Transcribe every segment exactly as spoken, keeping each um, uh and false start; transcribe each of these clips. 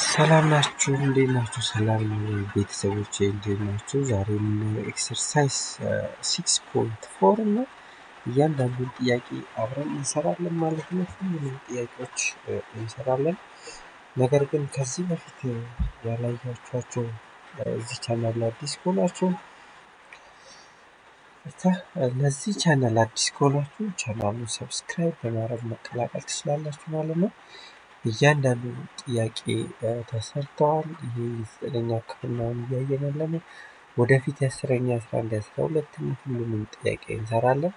ሰላም ናችሁ እንዴት ናችሁ? ሰላም ቤተሰቦቼ እንዴት ናችሁ? ዛሬ የምናየው ኤክሰርሳይዝ ሲክስ ፖይንት ፎር ነው። እያንዳንዱን ጥያቄ አብረን እንሰራለን ማለት ነው። ሁሉንም ጥያቄዎች እንሰራለን። ነገር ግን ከዚህ በፊት ያላያችኋቸው እዚህ ቻናል ላይ አዲስ ከሆናችሁ ለዚህ ቻናል አዲስ ከሆናችሁ ቻናሉን ሰብስክራይብ በማድረግ መቀላቀል ትችላላችሁ ማለት ነው። እያንዳንዱ ጥያቄ ተሰርተዋል። ይሄ የዘጠነኛ ክፍል ነው እያየን ያለነው። ወደፊት የአስረኛ አስራ አንድ አስራ ሁለት ሁሉንም ጥያቄ እንሰራለን።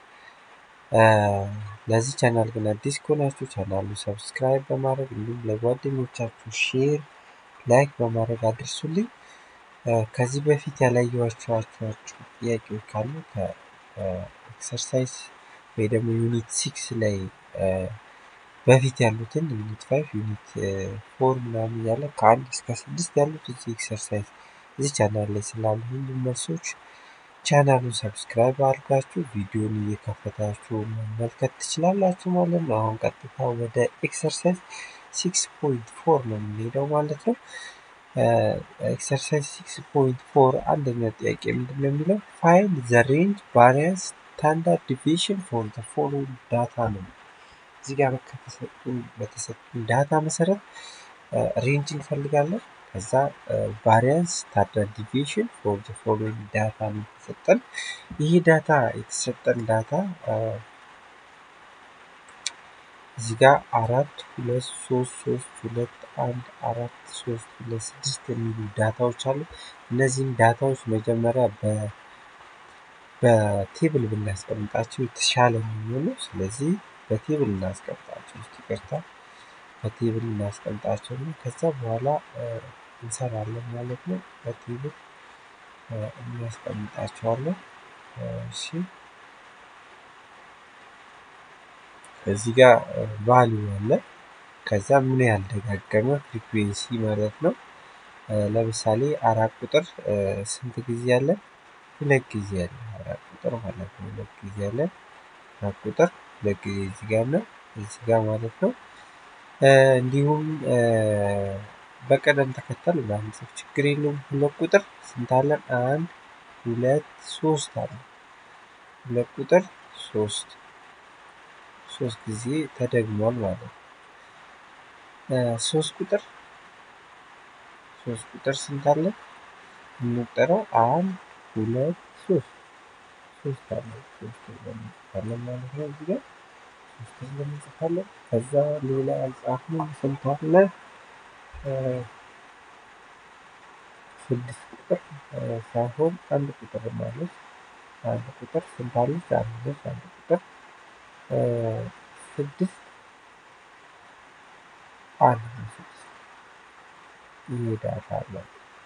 ለዚህ ቻናል ግን አዲስ ከሆናችሁ ቻናሉን ሰብስክራይብ በማድረግ እንዲሁም ለጓደኞቻችሁ ሼር ላይክ በማድረግ አድርሱልኝ። ከዚህ በፊት ያላየኋቸው ጥያቄዎች ካሉ ከኤክሰርሳይዝ ወይ ደግሞ ዩኒት ሲክስ ላይ በፊት ያሉትን ዩኒት ፋይቭ ዩኒት ፎር ምናምን ያለ ከአንድ እስከ ስድስት ያሉት እዚህ ኤክሰርሳይዝ እዚህ ቻናል ላይ ስላሉ ሁሉም መልሶች ቻናሉን ሰብስክራይብ አድርጋችሁ ቪዲዮን እየከፈታችሁ መመልከት ትችላላችሁ ማለት ነው። አሁን ቀጥታ ወደ ኤክሰርሳይዝ ሲክስ ፖይንት ፎር ነው የምንሄደው ማለት ነው። ኤክሰርሳይዝ ሲክስ ፖይንት ፎር አንደኛ ጥያቄ ምንድነው የሚለው ፋይንድ ዘ ሬንጅ ቫሪያንስ ስታንዳርድ ዲቪዬሽን ፎር ዘ ፎሎዊንግ ዳታ ነው። እዚህ ጋር በተሰጡን ዳታ መሰረት ሬንጅ እንፈልጋለን። ከዛ ቫሪያንስ ስታንዳርድ ዲቪዬሽን ፎር ዘ ፎሎዊንግ ዳታ ነው የተሰጠን። ይህ ዳታ የተሰጠን ዳታ እዚህ ጋር አራት ሁለት ሶስት ሶስት ሁለት አንድ አራት ሶስት ሁለት ስድስት የሚሉ ዳታዎች አሉ። እነዚህን ዳታዎች መጀመሪያ በ በቴብል ብናስቀምጣቸው የተሻለ ነው የሚሆነው። ስለዚህ በቴብል እናስቀምጣቸው። እስቲ ይቅርታ በቴብል እናስቀምጣቸው ነው። ከዛ በኋላ እንሰራለን ማለት ነው። በቴብል እናስቀምጣቸዋለን። እሺ እዚህ ጋር ቫልዩ አለ። ከዛ ምን ያህል ደጋገመ ፍሪኩዌንሲ ማለት ነው። ለምሳሌ አራት ቁጥር ስንት ጊዜ አለ? ሁለት ጊዜ አለ። አራት ቁጥር ማለት ነው ሁለት ጊዜ አለ። አራት ቁጥር ሁለት ጊዜ እዚህ ጋር ነው እዚህ ጋር ማለት ነው። እንዲሁም በቀደም ተከተል ባንጽፍ ችግር የለውም። ሁለት ቁጥር ስንት አለ? አንድ ሁለት ሶስት አለ። ሁለት ቁጥር ሶስት ሶስት ጊዜ ተደግሟል ማለት ነው። ሶስት ቁጥር ሶስት ቁጥር ስንት አለ? እንቁጠረው አንድ ሁለት ሶስት ሶስት አለ ሶስት አለ ማለት ነው። እዚህ ጋር ሶስት እንጽፋለን። ከዛ ሌላ አልጻፍንም። ስንት አለ? ስድስት ቁጥር ሳይሆን አንድ ቁጥር ማለት አንድ ቁጥር ስንት አለ? አንድ አንድ ቁጥር ስድስት አንድ ስድስት ይሄዳል አለ።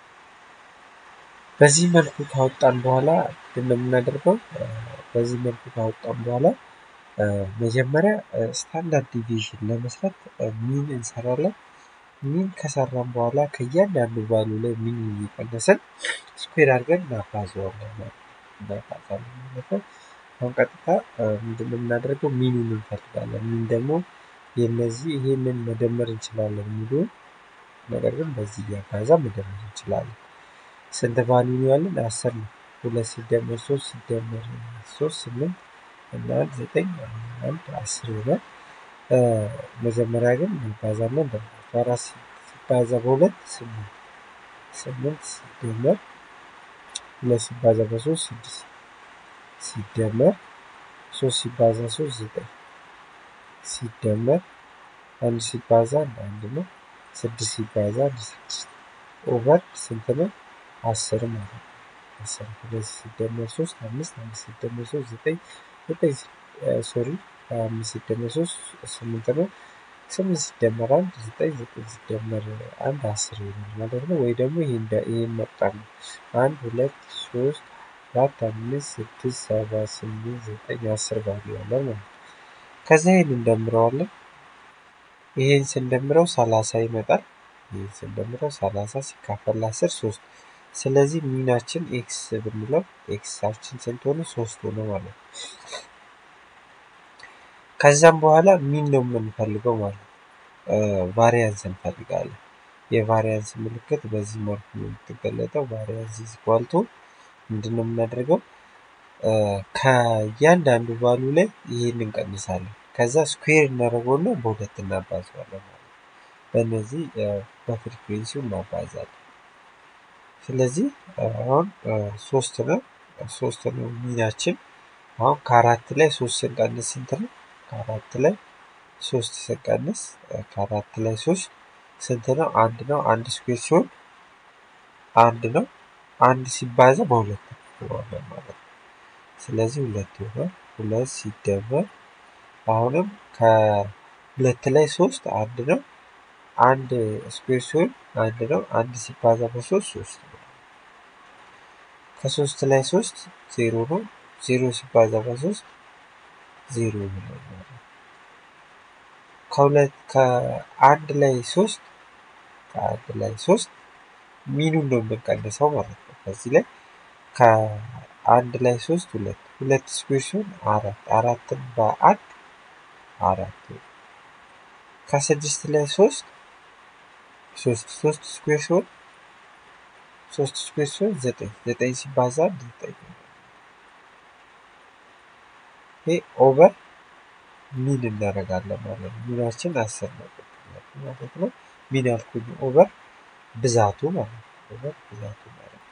በዚህ መልኩ ካወጣን በኋላ እንደምናደርገው በዚህ መልኩ ካወጣን በኋላ መጀመሪያ ስታንዳርድ ዲቪዬሽን ለመስራት ሚን እንሰራለን። ሚን ከሰራን በኋላ ከእያንዳንዱ ቫልዩ ላይ ሚን እየቀነሰን ስኩዌር አድርገን እናባዛዋለን እናባዛለን ማለት ነው። አሁን ቀጥታ ምንድነው የምናደርገው? ሚኑን እንፈልጋለን። ሚን ደግሞ የነዚህ ይሄንን መደመር እንችላለን የሚሉን ነገር ግን በዚህ እያባዛ መደመር እንችላለን። ስንት ቫልዩ ነው ያለን? አስር ነው። ሁለት ሲደመር ሶስት ሲደመር ሶስት ስምንት እና ዘጠኝ አንድ አስር ይሆናል። መጀመሪያ ግን እንባዛለን። በአራት ሲባዛ በሁለት ስምንት ስምንት ሲደመር ሁለት ሲባዛ በሶስት ስድስት ሲደመር ሶስት ሲባዛ ሶስት ዘጠኝ ሲደመር አንድ ሲባዛ አንድ ነው። ስድስት ሲባዛ አንድ ስድስት ኦቨር ስንት ነው? አስር ማለት ነው። አስር ሁለት ሲደመር ሶስት አምስት አምስት ሲደመር ሶስት ዘጠኝ ዘጠኝ ሶሪ አምስት ሲደመር ሶስት ስምንት ነው። ስምንት ሲደመር አንድ ዘጠኝ ዘጠኝ ሲደመር አንድ አስር ይሆናል ማለት ነው። ወይ ደግሞ ይሄን ይሄን መቁጠር ነው። አንድ ሁለት ሶስት አራት አምስት ስድስት ሰባት ስምንት ዘጠኝ አስር ቫልዩ አለ ማለት ነው። ከዛ ይሄን እንደምረዋለን። ይሄን ስንደምረው ሰላሳ ይመጣል። ይሄን ስንደምረው ሰላሳ ሲካፈል አስር ሶስት። ስለዚህ ሚናችን ኤክስ ብንለው ኤክሳችን ስንት ሆነ? ሶስት ሆነ ማለት ነው። ከዛም በኋላ ሚን ነው የምንፈልገው ማለት ነው። ቫሪያንስ እንፈልጋለን። የቫሪያንስ ምልክት በዚህ መልኩ ነው የምትገለጠው። ቫሪያንስ ኢዝ ኢኳል ቱ ምንድነው የምናደርገው? ከእያንዳንዱ ቫሉ ላይ ይሄን እንቀንሳለን። ከዛ ስኩዌር እናደርገውና በሁለት እናባዛዋለን ማለት ነው። በእነዚህ በፍሪኩዌንሲው እናባዛለን። ስለዚህ አሁን ሶስት ነው ሶስት ነው ሚናችን። አሁን ከአራት ላይ ሶስት ስንቀንስ ስንት ነው? ከአራት ላይ ሶስት ስንቀንስ ከአራት ላይ ሶስት ስንት ነው? አንድ ነው። አንድ ስኩዌር ሲሆን አንድ ነው። አንድ ሲባዛ በሁለት ነው ማለት ነው። ስለዚህ ሁለት ይሆናል። ሁለት ሲደመር አሁንም ከሁለት ላይ ሶስት አንድ ነው። አንድ ስኩዌር ሲሆን አንድ ነው። አንድ ሲባዛ በሶስት ሶስት ነው። ከሶስት ላይ ሶስት ዜሮ ነው። ዜሮ ሲባዛ በሶስት ዜሮ ነው። ከሁለት ከአንድ ላይ ሶስት ከአንድ ላይ ሶስት ሚኑን ነው የምንቀንሰው ማለት ነው። ከዚህ ላይ ከአንድ ላይ ሶስት ሁለት ሁለት ስኩዌር ሲሆን አራት አራትን በአንድ አራት። ከስድስት ላይ ሶስት ሶስት ሶስት ስኩዌር ሲሆን ሶስት ስኩዌር ሲሆን ዘጠኝ ዘጠኝ ሲባዛ ዘጠኝ። ይሄ ኦቨር ሚን እናደርጋለን ማለት ነው። ሚናችን አስር ነው ማለት ነው። ሚን ያልኩኝ ኦቨር ብዛቱ ማለት ነው። ኦቨር ብዛቱ ማለት ነው።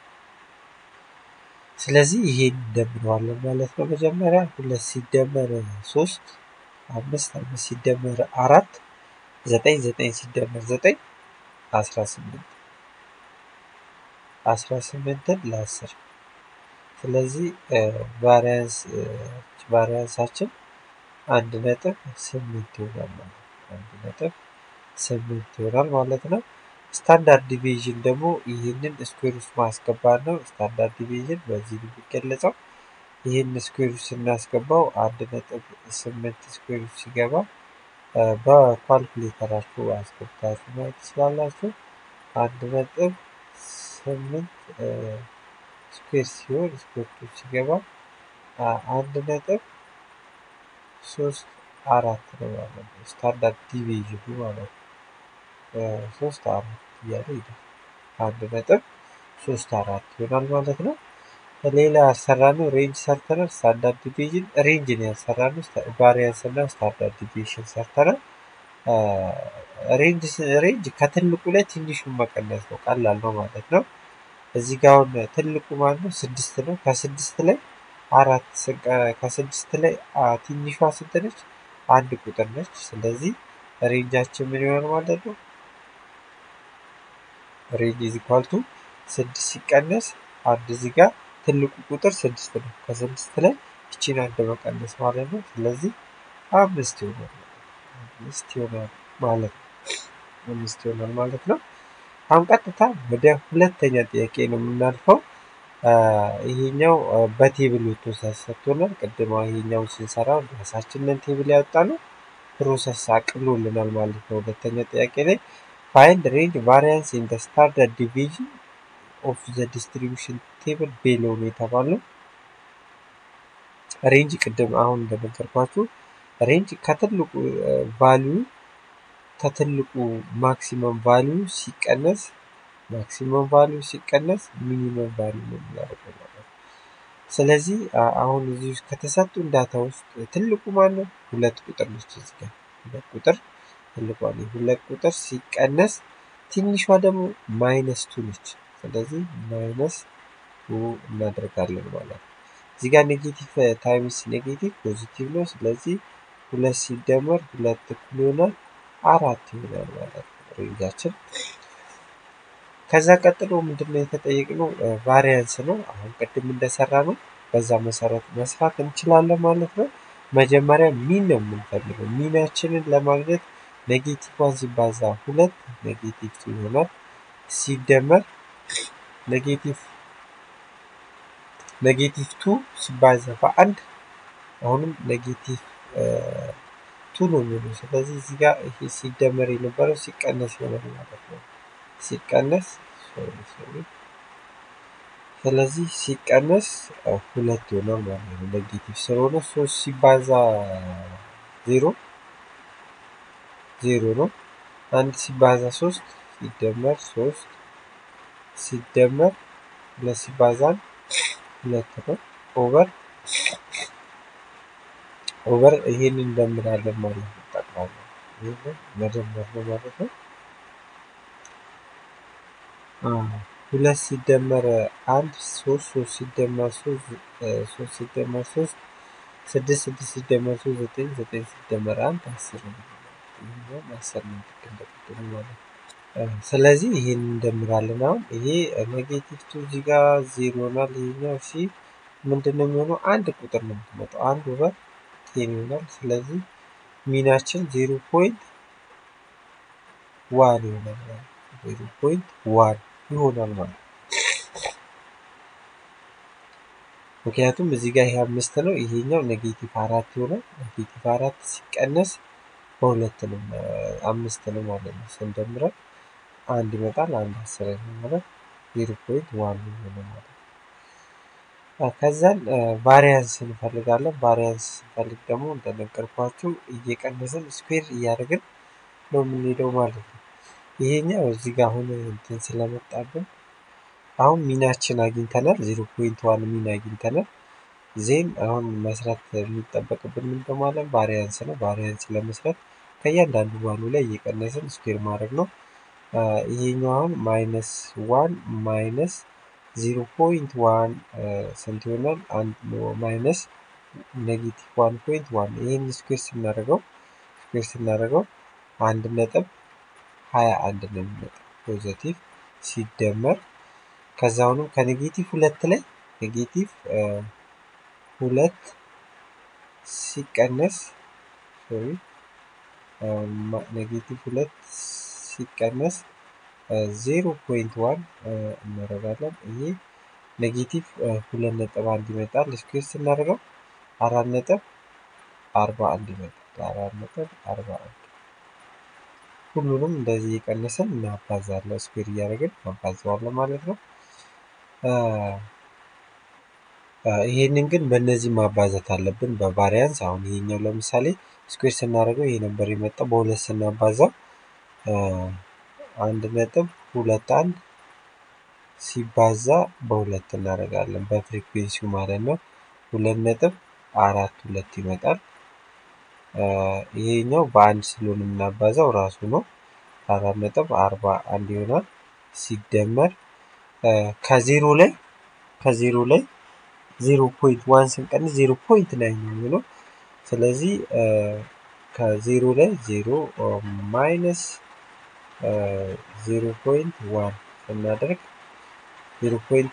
ስለዚህ ይሄን እንደምነዋለን ማለት ነው። መጀመሪያ ሁለት ሲደመር ሶስት አምስት አምስት ሲደመር አራት ዘጠኝ ዘጠኝ ሲደመር ዘጠኝ አስራ ስምንት አስራ ስምንትን ለአስር። ስለዚህ ቫሪያንስ ቫሪያንሳችን አንድ ነጥብ ስምንት ይሆናል ማለት ነው። አንድ ነጥብ ስምንት ይሆናል ማለት ነው። ስታንዳርድ ዲቪዥን ደግሞ ይህንን ስኩዌር ውስጥ ማስገባት ነው። ስታንዳርድ ዲቪዥን በዚህ ነው የሚገለጸው። ይህን ስኩዌር ውስጥ ስናስገባው አንድ ነጥብ ስምንት ስኩዌር ውስጥ ሲገባ በኳልኩሌተራችሁ አስገብታችሁ ማየት ትችላላችሁ። አንድ ነጥብ ስምንት ስኩዌር ሲሆን ስኩዌር ውስጥ ሲገባ አንድ ነጥብ ሶስት አራት ነው ማለት ነው። ስታንዳርድ ዲቪዥኑ ማለት ነው። ሶስት አራት እያለ ይሄዳል። አንድ ነጥብ ሶስት አራት ይሆናል ማለት ነው። ሌላ ያሰራነው ሬንጅ ሰርተናል። ስታንዳርድ ዲቪዥን ሬንጅ ነው ያሰራነው። ቫሪያንስ እና ስታንዳርድ ዲቪዥን ሰርተናል። ሬንጅ ሬንጅ ከትልቁ ላይ ትንሹን መቀነስ ነው። ቀላል ነው ማለት ነው። እዚህ ጋር አሁን ትልቁ ማለት ነው ስድስት ነው። ከስድስት ላይ አራት ከስድስት ላይ ትንሿ ስንት ነች? አንድ ቁጥር ነች። ስለዚህ ሬንጃችን ምን ይሆናል ማለት ነው? ሬንጅ ኢዝ ኢኳል ቱ ስድስት ሲቀነስ አንድ እዚህ ጋር ትልቁ ቁጥር ስድስት ነው። ከስድስት ላይ እቺን አንድ መቀነስ ማለት ነው። ስለዚህ አምስት ይሆናል አምስት ይሆናል ማለት ነው። አምስት ይሆናል ማለት ነው። አሁን ቀጥታ ወደ ሁለተኛ ጥያቄ ነው የምናልፈው። ይሄኛው በቴብል ተሰጥቶናል። ቅድም ይሄኛው ስንሰራ ራሳችንን ቴብል ያወጣነው ፕሮሰስ አቅሎልናል ማለት ነው። ሁለተኛ ጥያቄ ላይ find range variance in the standard deviation of the distribution table below ነው የተባለው። ሬንጅ ቅድም አሁን እንደነገርኳችሁ ሬንጅ ከትልቁ ቫልዩ ከትልቁ ማክሲመም ቫልዩ ሲቀነስ ማክሲመም ቫልዩ ሲቀነስ ሚኒመም ቫልዩ ነው የሚያደርገው ማለት ነው። ስለዚህ አሁን እዚህ ውስጥ ከተሰጡን ዳታ ውስጥ ትልቁ ማለት ሁለት ቁጥር ነች። እዚህ ጋር ሁለት ቁጥር ትልቋ ነው። ሁለት ቁጥር ሲቀነስ ትንሿ ደግሞ ማይነስ ቱ ነች። ስለዚህ ማይነስ ቱ እናደርጋለን ማለት ነው። እዚህ ጋር ኔጌቲቭ ታይምስ ኔጌቲቭ ፖዚቲቭ ነው። ስለዚህ ሁለት ሲደመር ሁለት እኩል ይሆናል አራት ይሆናል ማለት ነው ሬንጃችን። ከዛ ቀጥሎ ምንድነው የተጠየቅነው? ቫሪያንስ ነው። አሁን ቅድም እንደሰራ ነው በዛ መሰረት መስራት እንችላለን ማለት ነው። መጀመሪያ ሚን ነው የምንፈልገው። ሚናችንን ለማግኘት ኔጌቲቭ ዋን ሲባዛ ሁለት ኔጌቲቭ ቱ ይሆናል። ሲደመር ኔጌቲቭ ኔጌቲቭ ቱ ሲባዛ በአንድ አሁንም ኔጌቲቭ ቱ ነው የሚሆነው። ስለዚህ እዚህ ጋር ይሄ ሲደመር የነበረው ሲቀነስ ይሆናል ማለት ነው። ሲቀነስ ሶሪ ሶሪ ስለዚህ ሲቀነስ ሁለት ይሆናል ማለት ነው። ኔጌቲቭ ስለሆነ ሶስት ሲባዛ ዜሮ ዜሮ ነው። አንድ ሲባዛ ሶስት ሲደመር ሶስት ሲደመር ሁለት ሲባዛ ሁለት ነው ኦቨር ኦቨር ይሄን እንደምራለን ማለት ነው። ጠቅላላ ይሄን መደመር ነው ማለት ነው። ሁለት ሲደመር አንድ ሶስት ሶስት ሲደመር ሶስት ሶስት ሲደመር ሶስት ስድስት ስድስት ሲደመር ሶስት ዘጠኝ ዘጠኝ ሲደመር አንድ አስር ነው። ይሄን አስር ነው እንደቀደም ማለት ነው። ስለዚህ ይሄን እንደምራለን። አሁን ይሄ ኔጌቲቭ ቱ እዚህ ጋር ዜሮ ይሆናል። ይሄኛው እሺ ምንድነው የሚሆነው? አንድ ቁጥር ነው የምትመጣው አንድ ኦቨር ቴን ይሆናል። ስለዚህ ሚናችን ዜሮ ፖይንት ዋን ይሆናል። ዜሮ ፖይንት ዋን ይሆናል ማለት ምክንያቱም እዚህ ጋር ይሄ አምስት ነው ይሄኛው ኔጌቲቭ አራት ይሆናል። ኔጌቲቭ አራት ሲቀነስ በሁለት ነው አምስት ነው ማለት ነው። ስንደምረው አንድ ይመጣል። አንድ አስር ነው ማለት ዜሮ ፖይንት ዋን ይሆናል ማለት ነው። ከዛን ቫሪያንስ እንፈልጋለን። ቫሪያንስ እንፈልግ ደግሞ እንደነገርኳችሁ እየቀነስን ስኩዌር እያደረግን ነው የምንሄደው ማለት ነው። ይሄኛው እዚህ ጋር አሁን እንትን ስለመጣብን አሁን ሚናችን አግኝተናል። ዜሮ ፖይንት ዋን ሚና አግኝተናል። ዜን አሁን መስራት የሚጠበቅብን ምንድነው ማለት ቫሪያንስ ነው። ቫሪያንስ ለመስራት ከእያንዳንዱ ቫሉ ላይ እየቀነስን ስኩዌር ማድረግ ነው። ይሄኛው አሁን ማይነስ ዋን ማይነስ ዜሮ ፖይንት ዋን ስንት ይሆናል? አንድ ማይነስ ኔጌቲቭ ዋን ፖይንት ዋን ይሄን ስኩዌር ስናደርገው ስኩዌር ስናደርገው አንድ ነጥብ ሃያ አንድ ነው የሚመጣው ፖዚቲቭ ሲደመር ከዛውንም ከኔጌቲቭ ሁለት ላይ ኔጌቲቭ ሁለት ሲቀነስ ሶሪ ኔጌቲቭ ሁለት ሲቀነስ ዜሮ ፖይንት ዋን እናደርጋለን። ይሄ ኔጌቲቭ ሁለት ነጥብ አንድ ይመጣል። ስኩዌር ስናደርገው አራት ነጥብ አርባ አንድ ይመጣል። አራት ነጥብ አርባ አንድ ሁሉንም እንደዚህ እየቀነሰን እናባዛለን። ስኩዌር እያደረግን እናባዛዋለን ማለት ነው። ይሄንን ግን በእነዚህ ማባዛት አለብን በቫሪያንስ። አሁን ይሄኛው ለምሳሌ ስኩዌር ስናደርገው ይሄ ነበር የመጣው። በሁለት ስናባዛው አንድ ነጥብ ሁለት አንድ ሲባዛ በሁለት እናደርጋለን በፍሪኩዌንሲው ማለት ነው። ሁለት ነጥብ አራት ሁለት ይመጣል። ይሄኛው በአንድ ስለሆነ የምናባዛው ራሱ ነው። አራት ነጥብ አርባ አንድ ይሆናል። ሲደመር ከዜሮ ላይ ከዜሮ ላይ ዜሮ ፖይንት ዋን ስንቀንስ ዜሮ ፖይንት ናይን ነው የሚሆነው። ስለዚህ ከዜሮ ላይ ዜሮ ማይነስ ዜሮ ፖይንት ዋን ስናደርግ ዜሮ ፖይንት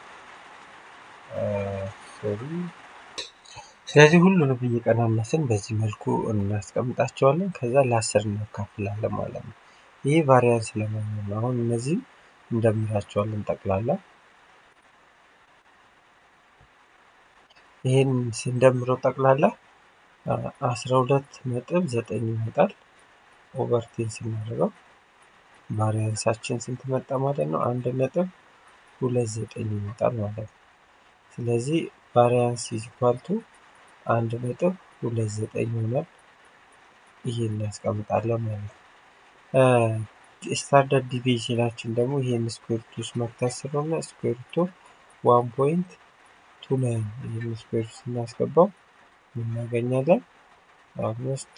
ሶሪ ስለዚህ ሁሉንም እየቀናነስን በዚህ መልኩ እናስቀምጣቸዋለን። ከዛ ለአስር እናካፍላለን ማለት ነው። ይሄ ቫሪያንስ ለማግኘት ነው። አሁን እነዚህ እንደምራቸዋለን ጠቅላላ ይሄን ስንደምረው ጠቅላላ አስራ ሁለት ነጥብ ዘጠኝ ይመጣል። ኦቨር ቴን ስናደርገው ቫሪያንሳችን ስንት መጣ ማለት ነው? አንድ ነጥብ ሁለት ዘጠኝ ይመጣል ማለት ነው። ስለዚህ ቫሪያንስ ኢዝ ኢኳል ቱ አንድ ነጥብ ሁለት ዘጠኝ ይሆናል። ይሄን እናስቀምጣለን ማለት ነው። ስታንዳርድ ዲቪዬሽናችን ደግሞ ይሄን ስኩዌር ሩት ውስጥ መክተት ስለሆነ ስኩዌር ሩት ኦፍ ዋን ፖይንት ቱ ናይን ይሄን ስኩዌር ስናስገባው እናገኛለን። አምስት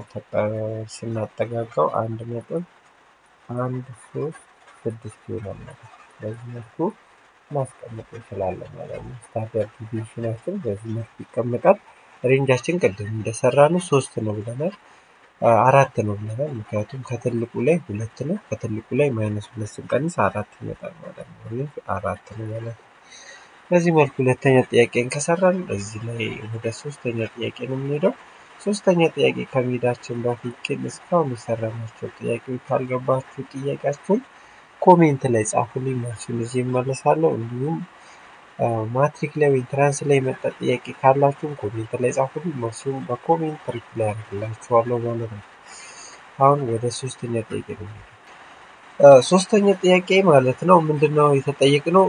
ስናጠጋጋው አንድ ነጥብ አንድ ሶስት ስድስት ይሆናል ማለት ነው። በዚህ መልኩ ማስቀመጥ እንችላለን ማለት ነው። ስታንዳርድ ዲቪዬሽናችን በዚህ መልኩ ይቀመጣል። ሬንጃችን ቅድም እንደሰራነው ሶስት ነው ብለናል። አራት ነው ብለናል። ምክንያቱም ከትልቁ ላይ ሁለት ነው ከትልቁ ላይ ማይነስ ሁለት ስንቀንስ አራት ይመጣል ማለት ነው። ይሄ አራት ነው ማለት ነው። በዚህ መልኩ ሁለተኛ ጥያቄን ከሰራን እዚህ ላይ ወደ ሶስተኛ ጥያቄ ነው የምንሄደው። ሶስተኛ ጥያቄ ከመሄዳችን በፊት ግን እስካሁን የሰራናቸው ጥያቄዎች ካልገባችሁ ጥያቄያችሁን ኮሜንት ላይ ጻፉልኝ። መልሱን እዚህ እመለሳለሁ። እንዲሁም ማትሪክ ላይ ወይ ትራንስ ላይ የመጣ ጥያቄ ካላችሁ ኮሜንት ላይ ጻፉልኝ። መልሱን በኮሜንት ሪፕላይ አደርግላችኋለሁ ማለት ነው። አሁን ወደ ሶስተኛ ጥያቄ ነው። ሶስተኛ ጥያቄ ማለት ነው ምንድነው የተጠየቅነው?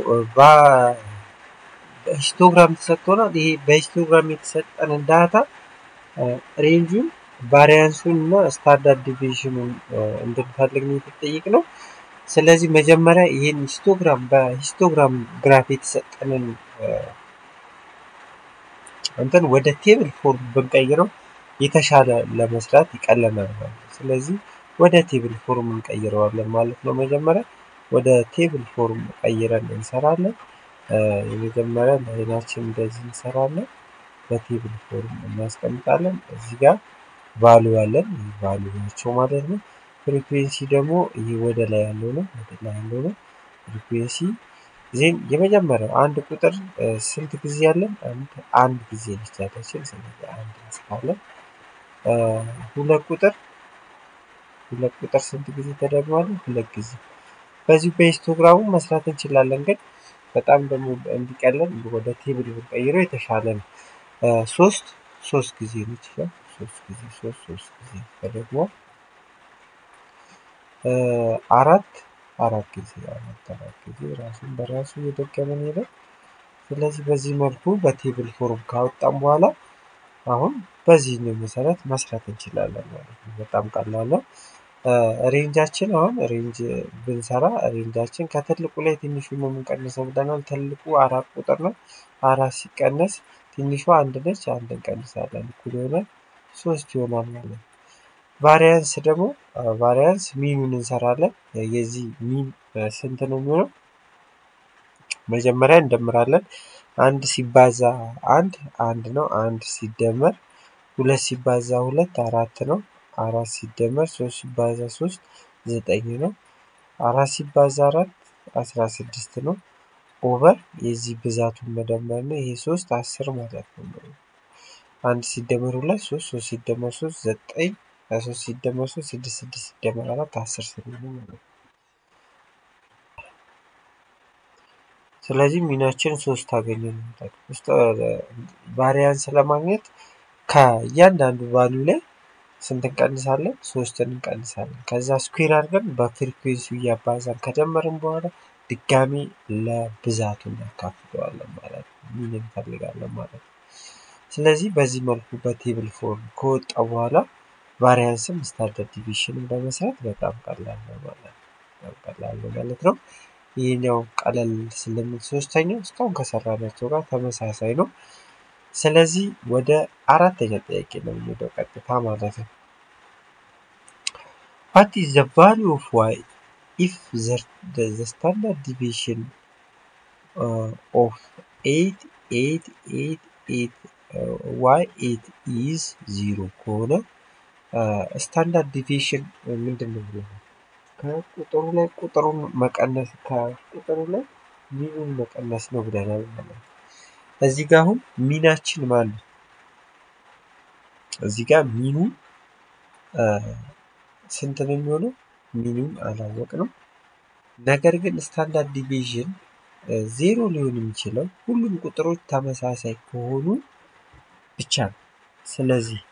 በሂስቶግራም ተሰጥቶናል። ይሄ በሂስቶግራም የተሰጠን ዳታ ሬንጁን ቫሪያንሱን እና ስታንዳርድ ዲቪዬሽኑን እንድንፈልግ ነው የተጠየቅነው። ስለዚህ መጀመሪያ ይሄን ሂስቶግራም በሂስቶግራም ግራፍ የተሰጠንን እንትን ወደ ቴብል ፎርም ብንቀይረው የተሻለ ለመስራት ይቀለናል ማለት ነው። ስለዚህ ወደ ቴብል ፎርም እንቀይረዋለን ማለት ነው። መጀመሪያ ወደ ቴብል ፎርም ቀይረን እንሰራለን። የመጀመሪያ ላይናችን እንደዚህ እንሰራለን። በቴብል ፎርም እናስቀምጣለን። እዚህ ጋር ቫልዩ አለን። ይህ ቫልዩ ናቸው ማለት ነው። ፍሪኩዌንሲ ደግሞ ይህ ወደ ላይ ያለው ነው። ወደ ላይ ያለው ነው ፍሪኩዌንሲ። ዜን የመጀመሪያው አንድ ቁጥር ስንት ጊዜ ያለን? አንድ አንድ ጊዜ ብቻ ታችን። ስለዚህ አንድ እንጽፋለን። ሁለት ቁጥር ሁለት ቁጥር ስንት ጊዜ ተደግሟል? ሁለት ጊዜ። በዚህ በሂስቶግራሙ መስራት እንችላለን፣ ግን በጣም ደግሞ እንዲቀለን ወደ ቴብል ብንቀይረው የተሻለ ነው። ሶስት ሶስት ጊዜ ነው ይችላል። ሶስት ጊዜ ሶስት ሶስት ጊዜ ተደግሟል። አራት አራት ጊዜ አራት አራት ጊዜ ራሱን በራሱ እየደገመን ሄደ። ስለዚህ በዚህ መልኩ በቴብል ፎርም ካወጣን በኋላ አሁን በዚህ መሰረት መስራት እንችላለን ማለት ነው። በጣም ቀላል ነው። ሬንጃችን አሁን ሬንጅ ብንሰራ ሬንጃችን ከትልቁ ላይ ትንሹ ነው የምንቀንሰው ብለናል። ትልቁ አራት ቁጥር ነው። አራት ሲቀነስ ትንሿ አንድ ነች። አንድ እንቀንሳለን፣ እኩል ይሆናል ሶስት ይሆናል ማለት ነው። ቫሪያንስ ደግሞ ቫሪያንስ ሚኑን እንሰራለን። የዚህ ሚን ስንት ነው የሚሆነው? መጀመሪያ እንደምራለን። አንድ ሲባዛ አንድ አንድ ነው። አንድ ሲደመር ሁለት ሲባዛ ሁለት አራት ነው። አራት ሲደመር ሶስት ሲባዛ ሶስት ዘጠኝ ነው። አራት ሲባዛ አራት አስራ ስድስት ነው። ኦቨር የዚህ ብዛቱን መደመር ነው። ይሄ ሶስት አስር ማለት ነው። አንድ ሲደመር ሁለት ሶስት ሶስት ሲደመር ሶስት ዘጠኝ ሶስት ሲደመር ሶስት ስድስት ስድስት ሲደመር አራት አስር ስለሆነ ማለት ነው። ስለዚህ ሚናችን ሶስት አገኘን። ውስጥ ቫሪያንስ ለማግኘት ከእያንዳንዱ ቫልዩ ላይ ስንት እንቀንሳለን? ሶስትን እንቀንሳለን። ከዛ ስኩዌር አድርገን በፍሪኩዌንሲው እያባዛን ከደመርን በኋላ ድጋሚ ለብዛቱ እናካፍለዋለን ማለት ነው። ምን እንፈልጋለን ማለት ነው። ስለዚህ በዚህ መልኩ በቴብል ፎርም ከወጣ በኋላ ቫሪያንስም ስታንዳርድ ዲቪዬሽንን በመስራት በጣም ቀላል ነው ማለት ነው። ቀላል ነው ማለት ነው። ይሄኛው ቀለል ስለሚል ሶስተኛው እስካሁን ከሰራናቸው ጋር ተመሳሳይ ነው። ስለዚህ ወደ አራተኛ ጥያቄ ነው የምንሄደው ቀጥታ ማለት ነው። What is the value of y if the, the, the standard deviation uh, of eight eight eight eight uh, y eight is zero ከሆነ ስታንዳርድ ዲቪዬሽን ምንድን ነው ብለናል? ከቁጥሩ ላይ ቁጥሩን መቀነስ ከቁጥሩ ላይ ሚኑን መቀነስ ነው ብለናል ማለት ነው። እዚህ ጋር አሁን ሚናችን ማለት ነው። እዚህ ጋር ሚኑ ስንት ነው የሚሆነው? ሚኑን አላወቅንም። ነገር ግን ስታንዳርድ ዲቪዬሽን ዜሮ ሊሆን የሚችለው ሁሉም ቁጥሮች ተመሳሳይ ከሆኑ ብቻ ነው። ስለዚህ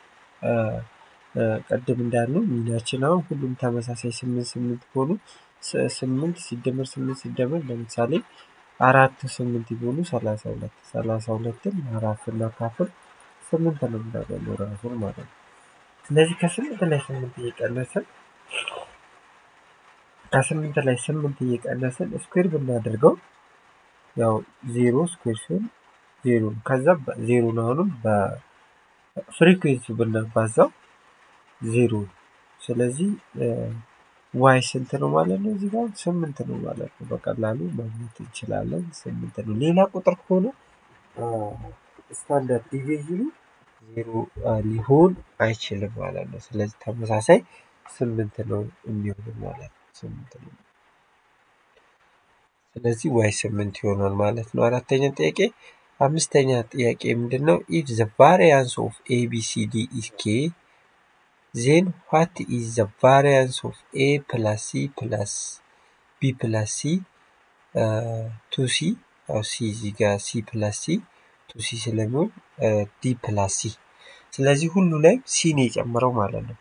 ቀደም እንዳልነው ሚናችን አሁን ሁሉም ተመሳሳይ ስምንት ስምንት ከሆኑ ስምንት ሲደመር ስምንት ሲደመር ለምሳሌ አራት ስምንት ይሆኑ ሰላሳ ሁለት ሰላሳ ሁለትን አራት እናካፍል ስምንት ነው የምናገኘው ራሱን ማለት ነው። ስለዚህ ከስምንት ላይ ስምንት እየቀነስን ከስምንት ላይ ስምንት እየቀነስን ስኩዌር ብናደርገው ያው ዜሮ ስኩዌር ሲሆን ዜሮ ነው። ከዛ ዜሮ ነው። አሁንም በፍሪኩዌንሲ ብናባዛው ዜሮ ነው። ስለዚህ ዋይ ስንት ነው ማለት ነው? እዚህ ጋር ስምንት ነው ማለት ነው። በቀላሉ ማግኘት እንችላለን። ስምንት ነው። ሌላ ቁጥር ከሆነ ስታንዳርድ ዲቪዬሽኑ ዜሮ ሊሆን አይችልም ማለት ነው። ስለዚህ ተመሳሳይ ስምንት ነው የሚሆነው ማለት ነው። ስምንት ነው። ስለዚህ ዋይ ስምንት ይሆናል ማለት ነው። አራተኛ ጥያቄ። አምስተኛ ጥያቄ ምንድነው? if the variance of a b c d is k then what is the variance of a plus c plus b plus c uh, to c or c እዚህ ጋር c plus c to c ስለሚሆን d plus c። ስለዚህ ሁሉ ላይ c ነው የጨመረው ማለት ነው።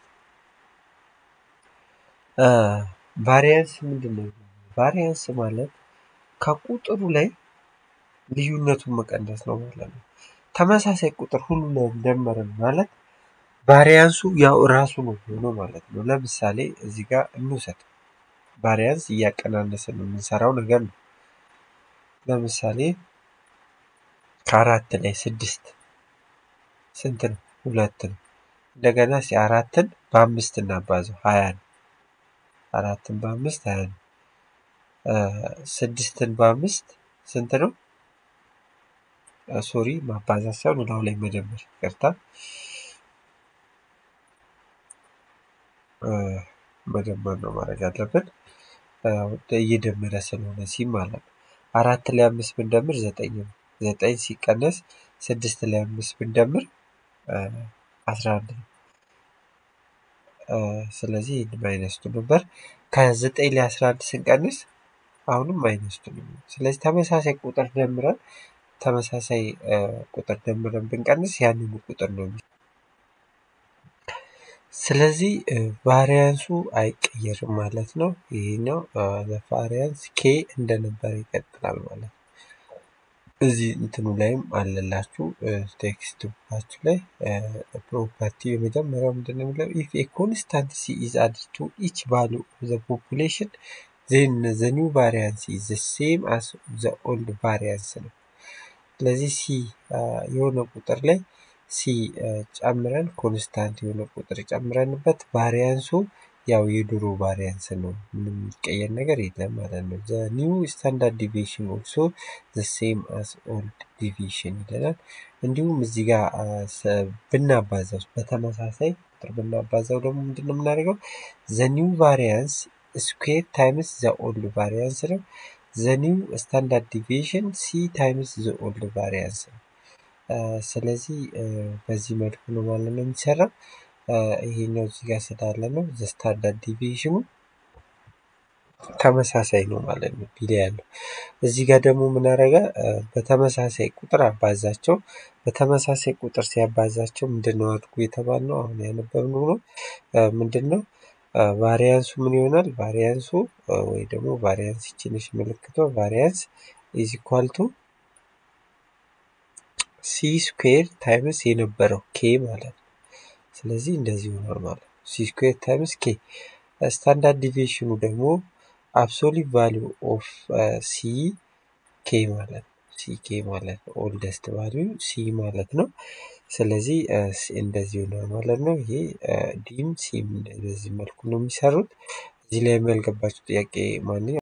ቫሪያንስ ምንድነው? ቫሪያንስ ማለት ከቁጥሩ ላይ ልዩነቱን መቀነስ ነው ማለት ነው። ተመሳሳይ ቁጥር ሁሉ ላይ ደመረን ማለት ቫሪያንሱ ያው ራሱ ነው የሚሆነው ማለት ነው። ለምሳሌ እዚህ ጋር እንውሰድ። ቫሪያንስ እያቀናነስን ነው የምንሰራው ነገር ነው። ለምሳሌ ከአራት ላይ ስድስት ስንት ነው? ሁለት ነው። እንደገና ሲ አራትን በአምስት እናባዛው ሀያ ነው። አራትን በአምስት ሀያ ነው። ስድስትን በአምስት ስንት ነው? ሶሪ ማባዛት ሳይሆን ወደ ላይ መደመር ይቅርታ፣ መደመር ነው ማድረግ ያለብን እየደመረ ስለሆነ ሲ ማለት ነው። አራት ላይ አምስት ብንደምር ዘጠኝ ነው። ዘጠኝ ሲቀነስ ስድስት ላይ አምስት ብንደምር አስራ አንድ ነው። ስለዚህ ይሄን ማይነስ ቱ ነበር። ከዘጠኝ ላይ አስራ አንድ ስንቀንስ አሁንም ማይነስ ቱ ነው። ስለዚህ ተመሳሳይ ቁጥር ደምረን ተመሳሳይ ቁጥር ደምረን ብንቀንስ ያንኑ ቁጥር ነው። ስለዚህ ቫሪያንሱ አይቀየርም ማለት ነው። ይሄኛው ቫሪያንስ ኬ እንደነበረ ይቀጥላል ማለት ነው። እዚህ እንትኑ ላይም አለላችሁ ቴክስት ቡካችሁ ላይ ፕሮፐርቲ የመጀመሪያው ምንድነው የሚለው if a constant c is added to each value of the population then the new variance is the same as the old variance ነው። ስለዚህ ሲ የሆነ ቁጥር ላይ ሲ ጨምረን ኮንስታንት የሆነ ቁጥር ጨምረንበት ቫሪያንሱ ያው የድሮ ቫሪያንስ ነው፣ ምንም የሚቀየር ነገር የለም ማለት ነው። the new standard deviation also the same as old deviation ይላል። እንዲሁም እዚህ ጋር ብናባዛው በተመሳሳይ ቁጥር ብናባዛው ደግሞ ምንድነው የምናደርገው? the new variance square times the old variance ነው። the new standard deviation c times the old variance ነው። ስለዚህ በዚህ መልኩ ነው ማለት ነው የሚሰራው። ይሄኛው እዚህ ጋር ስላለ ነው the standard deviation ተመሳሳይ ነው ማለት ነው ቢል ያለው። እዚህ ጋር ደግሞ ምን አደረገ? በተመሳሳይ ቁጥር አባዛቸው። በተመሳሳይ ቁጥር ሲያባዛቸው ምንድነው አድርጉ የተባልነው? አሁን ያነበብነው ነው። ምንድነው ቫሪያንሱ ምን ይሆናል? ቫሪያንሱ ወይ ደግሞ ቫሪያንስ ትንሽ ምልክቷ ቫሪያንስ is equal to c ስኩዌር ታይምስ የነበረው ኬ ማለት ነው። ስለዚህ እንደዚህ ይሆናል ማለት ነው። c ስኩዌር ታይምስ ኬ። ስታንዳርድ ዲቪዬሽኑ ደግሞ አብሶሉት ቫልዩ ኦፍ ሲ ኬ ማለት ነው። ሲ ኬ ማለት ነው። ኦልደስት ቫልዩ ሲ ማለት ነው። ስለዚህ እንደዚህ ይሆናል ማለት ነው። ይሄ ዲም ሲም በዚህ መልኩ ነው የሚሰሩት። እዚህ ላይ ያልገባችሁ ጥያቄ ማንኛውም